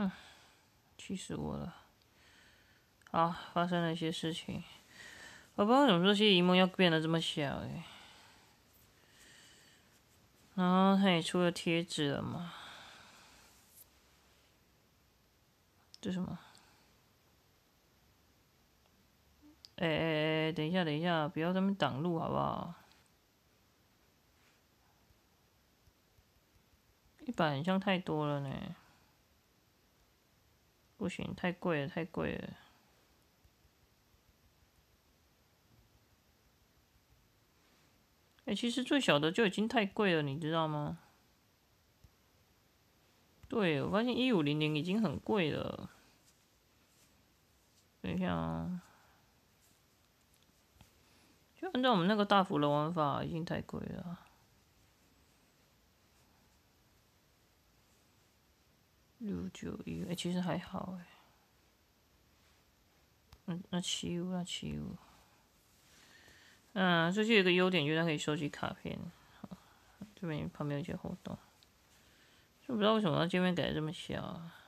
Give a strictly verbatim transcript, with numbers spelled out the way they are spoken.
气死我了！好，发生了一些事情，我不知道为什么这些荧幕要变得这么小哎。然后它也出了贴纸了嘛？这什么？哎哎哎，等一下等一下，不要在那边挡路好不好？一百很像太多了呢，不行，太贵了太贵了。哎、欸，其实最小的就已经太贵了，你知道吗？对，我发现一五零零已经很贵了。等一下啊，就按照我们那个大幅的玩法，已经太贵了。六九一，哎，其实还好哎。嗯，那七五，那七五。嗯，这就有一个优点，就是它可以收集卡片。这边旁边有一些活动，就不知道为什么它界面改的这么小啊。